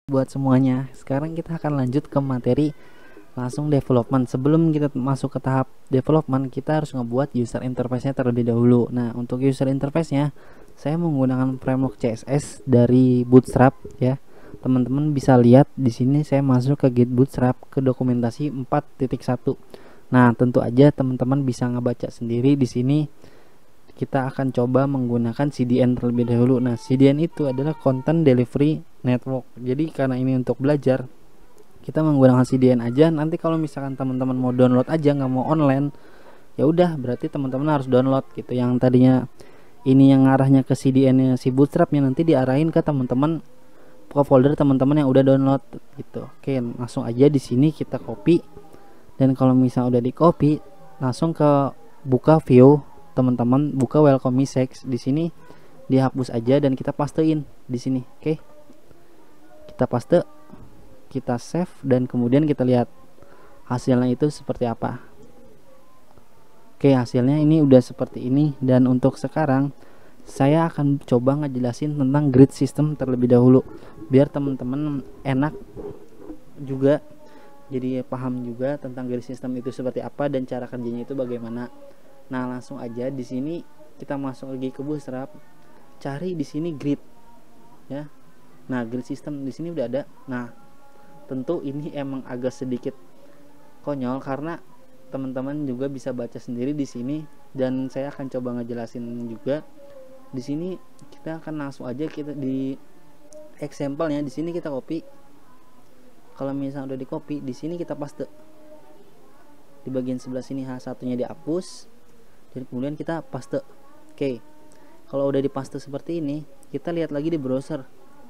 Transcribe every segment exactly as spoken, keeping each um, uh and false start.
buat semuanya. Sekarang kita akan lanjut ke materi langsung development. Sebelum kita masuk ke tahap development, kita harus ngebuat user interface-nya terlebih dahulu. Nah, untuk user interface-nya saya menggunakan framework C S S dari Bootstrap ya. Teman-teman bisa lihat di sini saya masuk ke Git Bootstrap ke dokumentasi empat titik satu. Nah, tentu aja teman-teman bisa ngebaca sendiri di sini. Kita akan coba menggunakan C D N terlebih dahulu. Nah, C D N itu adalah Content Delivery Network. Jadi karena ini untuk belajar, kita menggunakan C D N aja. Nanti kalau misalkan teman-teman mau download aja, nggak mau online, ya udah berarti teman-teman harus download gitu. Yang tadinya ini yang arahnya ke C D N-nya si Bootstrap-nya nanti diarahin ke teman-teman ke folder teman-teman yang udah download gitu. Oke, langsung aja di sini kita copy. Dan kalau misalnya udah di copy, langsung ke buka view teman-teman, buka welcome message. Di sini dihapus aja dan kita pastein di sini. Oke, kita paste, kita save, dan kemudian kita lihat hasilnya itu seperti apa. Oke, hasilnya ini udah seperti ini. Dan untuk sekarang saya akan coba ngejelasin tentang grid system terlebih dahulu, biar teman-teman enak juga, jadi paham juga tentang grid system itu seperti apa dan cara kerjanya itu bagaimana. Nah, langsung aja di sini kita masuk lagi ke Bootstrap, cari di sini grid ya. Nah, grid system di sini udah ada. Nah, tentu ini emang agak sedikit konyol karena teman-teman juga bisa baca sendiri di sini, dan saya akan coba ngejelasin juga. Di sini kita akan langsung aja kita di example-nya, di sini kita copy. Kalau misalnya udah di copy, di sini kita paste. Di bagian sebelah sini H satu-nya dihapus dan kemudian kita paste. Oke. Kalau udah dipaste seperti ini, kita lihat lagi di browser.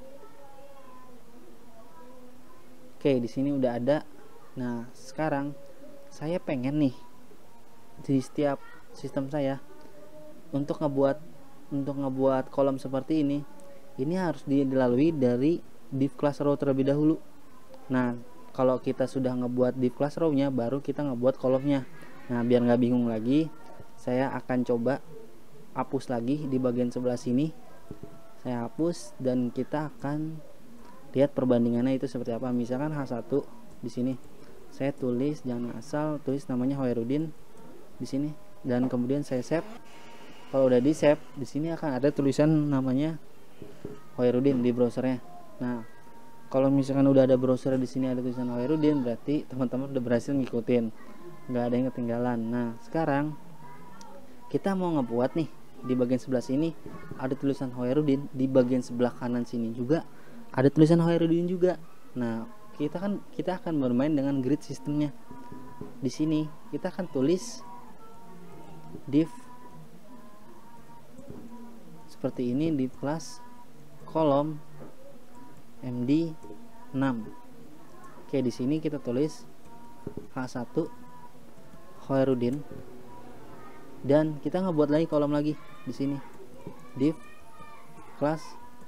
Oke, di sini udah ada. Nah, sekarang saya pengen nih di setiap sistem saya untuk ngebuat untuk ngebuat kolom seperti ini, ini harus dilalui dari div class row terlebih dahulu. Nah, kalau kita sudah ngebuat div class row-nya, baru kita ngebuat kolomnya. Nah, biar nggak bingung lagi, saya akan coba hapus lagi di bagian sebelah sini. Saya hapus dan kita akan lihat perbandingannya itu seperti apa. Misalkan H satu di sini saya tulis, jangan asal tulis namanya Hoerudin di sini, dan kemudian saya save. Kalau udah di save, di sini akan ada tulisan namanya Hoerudin di browsernya. Nah, kalau misalkan udah ada browser di sini ada tulisan Hoerudin, berarti teman-teman udah berhasil ngikutin, nggak ada yang ketinggalan. Nah, sekarang kita mau ngebuat nih di bagian sebelah sini ada tulisan Hoerudin, di bagian sebelah kanan sini juga ada tulisan Hoerudin juga. Nah, kita kan kita akan bermain dengan grid sistemnya. Di sini kita akan tulis div seperti ini, div class kolom M D enam. Oke, di sini kita tulis H satu Hoerudin, dan kita ngebuat lagi kolom lagi di sini, div class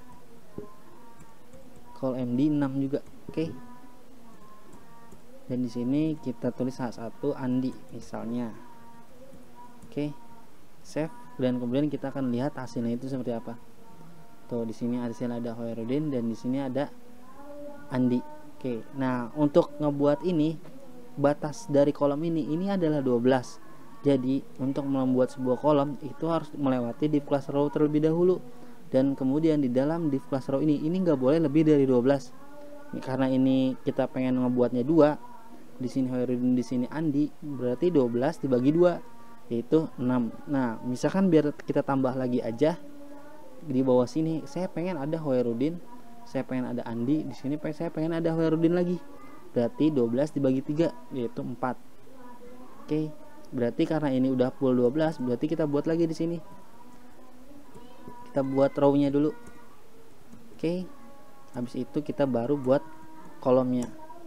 col M D enam juga. Oke, dan di sini kita tulis H satu Andi misalnya. Oke, save, dan kemudian kita akan lihat hasilnya itu seperti apa. Tuh, di sini hasilnya ada Hoerudin dan di sini ada Andi. Oke, nah untuk ngebuat ini, batas dari kolom ini ini adalah dua belas. Jadi untuk membuat sebuah kolom itu harus melewati div class row terlebih dahulu, dan kemudian di dalam div class row ini ini nggak boleh lebih dari dua belas. Karena ini kita pengen ngebuatnya dua, di sini Hoerudin, di sini Andi, berarti dua belas dibagi dua yaitu enam. Nah, misalkan biar kita tambah lagi aja di bawah sini, saya pengen ada Hoerudin, saya pengen ada Andi, di sini saya pengen ada Hoerudin lagi, berarti dua belas dibagi tiga yaitu empat. Oke, berarti karena ini udah full dua belas, berarti kita buat lagi di sini, kita buat row-nya dulu. Oke, habis itu kita baru buat kolomnya.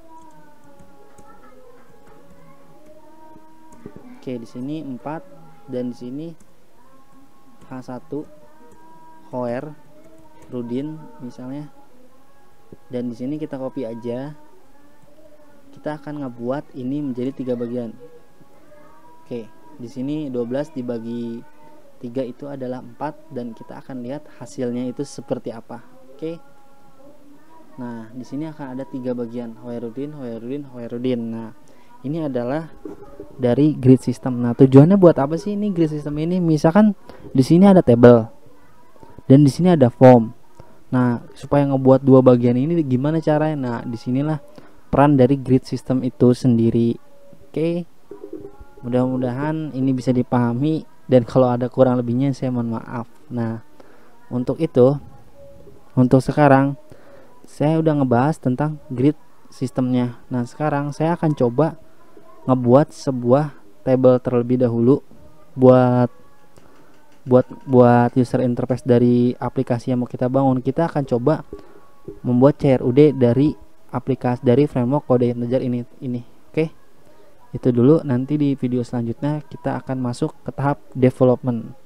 Oke, di sini empat dan di sini H satu Hoerudin misalnya, dan di sini kita copy aja. Kita akan ngebuat ini menjadi tiga bagian. Oke, di sini dua belas dibagi tiga itu adalah empat, dan kita akan lihat hasilnya itu seperti apa. Oke, Nah, di sini akan ada tiga bagian, Khairuddin, Khairuddin, Khairuddin. Nah, ini adalah dari grid system. Nah, tujuannya buat apa sih ini grid system ini? Misalkan di sini ada table dan di sini ada form. Nah, supaya ngebuat dua bagian ini gimana caranya? Nah, disinilah peran dari grid system itu sendiri. Oke, mudah-mudahan ini bisa dipahami, dan kalau ada kurang lebihnya saya mohon maaf. Nah, untuk itu, untuk sekarang saya udah ngebahas tentang grid sistemnya. Nah, sekarang saya akan coba ngebuat sebuah table terlebih dahulu buat buat buat user interface dari aplikasi yang mau kita bangun. Kita akan coba membuat C R U D dari aplikasi dari framework kode integer ini ini. Oke. Itu dulu, nanti di video selanjutnya kita akan masuk ke tahap development.